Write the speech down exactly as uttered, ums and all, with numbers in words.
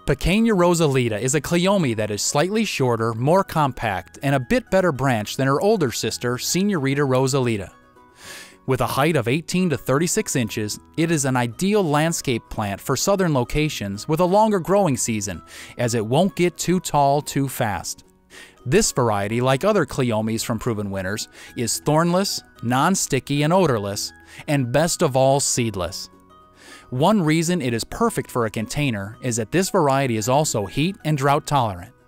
Pequeña Rosalita is a cleome that is slightly shorter, more compact, and a bit better branched than her older sister, Señorita Rosalita. With a height of eighteen to thirty-six inches, it is an ideal landscape plant for southern locations with a longer growing season, as it won't get too tall too fast. This variety, like other cleomes from proven winners, is thornless, non-sticky, and odorless, and best of all, seedless. One reason it is perfect for a container is that this variety is also heat and drought tolerant.